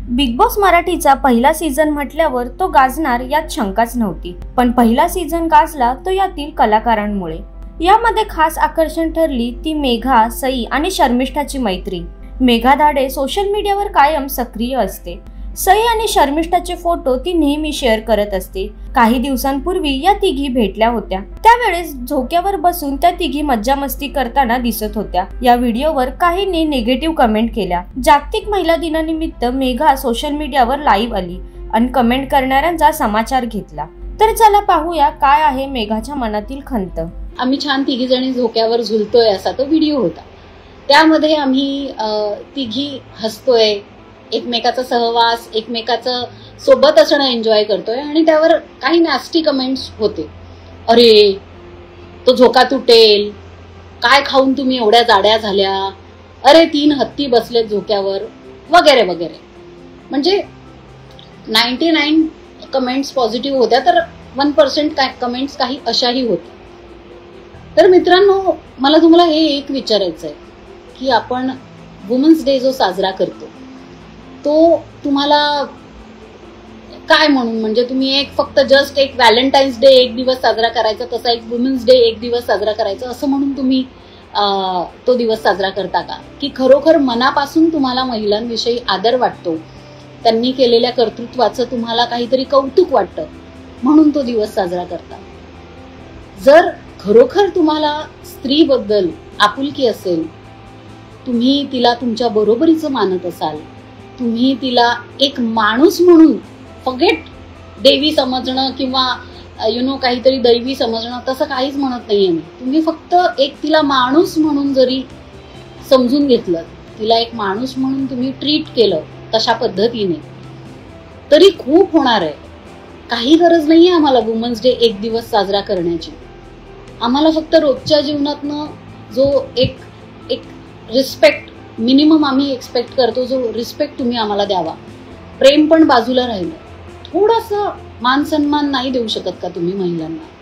Big boss मराठीचा पहिला season म्हटल्यावर तो गाजणार यात शंकाच नव्हती। पण पहिला सीझन गाजला तो यातील कलाकारांमुळे। यामध्ये खास आकर्षण ठरली ती मेघा, सई आणि शर्मिष्ठाची मैत्री। मेघा धाडे सोशल मीडियावर कायम सक्रिय असते। सई आणि शर्मिष्ठाचे फोटो ती नेहमी शेअर करत असते। काही दिवसांपूर्वी या तिघी भेटल्या होत्या। त्यावेळेस झोक्यावर बसून त्या तिघी मज्जा मस्ती करताना दिसत होत्या। या व्हिडिओवर काहींनी निगेटिव्ह कमेंट केल्या। जागतिक महिला दिनानिमित्त मेघा सोशल मीडियावर लाईव्ह आली आणि कमेंट करणाऱ्यांचा समाचार घेतला। तर चला पाहूया काय आहे मेघाच्या मनातील खंत। आम्ही छान तिघी जणी झोक्यावर झुलतोय असा तो व्हिडिओ होता। त्यामध्ये आम्ही तिघी हसतोय, एकमेकाचा सहवास, एकमेकाचं सोबत असणं एन्जॉय करतोय आणि त्यावर काही नॅस्टी कमेंट्स होते। अरे तो झोका तुटेल, काय खाऊन तुम्ही एवढ्या जाड्या झाल्या, अरे 3 हत्ती बसले झोक्यावर, वगैरे वगैरे। म्हणजे 99 कमेंट्स पॉझिटिव्ह होत्या, तर 1% कमेंट्स काही अशाही होत्या। तर मित्रांनो, मला तुम्हाला हे एक विचारायचं आहे की आपण वुमन्स डे जो साजरा करतो तो तुम्हाला काय म्हणून, म्हणजे तुम्ही फक्त जस्ट एक व्हॅलेंटाईन्स डे एक दिवस साजरा करायचा, तसा एक वुमन्स डे एक दिवस साजरा करायचा असं म्हणून तुम्ही तो दिवस साजरा करता का? की खरोखर मनापासून तुम्हाला महिलांविषयी आदर वाटतो, त्यांनी केलेल्या कर्तृत्वाचं तुम्हाला काहीतरी कौतुक वाटतं म्हणून तो दिवस साजरा करता? जर खरोखर तुम्हाला स्त्रीबद्दल आपुलकी असेल, तुम्ही तिला तुमच्या बरोबरीचं मानत असाल, तुम्ही तिला एक माणूस म्हणून, फॉरगेट देवी समजणं किंवा काहीतरी दैवी समजणं, तसं काहीच म्हणत नाहीये मी। तुम्ही फक्त एक तिला माणूस म्हणून जरी समजून घेतलं, तिला एक माणूस म्हणून तुम्ही ट्रीट केलं तशा पद्धतीने, तरी खूप होणार आहे। काही गरज नाहीये आम्हाला वुमन्स डे एक दिवस साजरा करण्याची। आम्हाला फक्त रोजच्या जीवनातनं जो एक रिस्पेक्ट मिनिमम आम्ही एक्सपेक्ट करतो, जो रिस्पेक्ट तुम्ही आम्हाला द्यावा, प्रेम पण बाजूला राहिलं, थोडंसं मान सन्मान नाही देऊ शकत का तुम्ही महिलांना?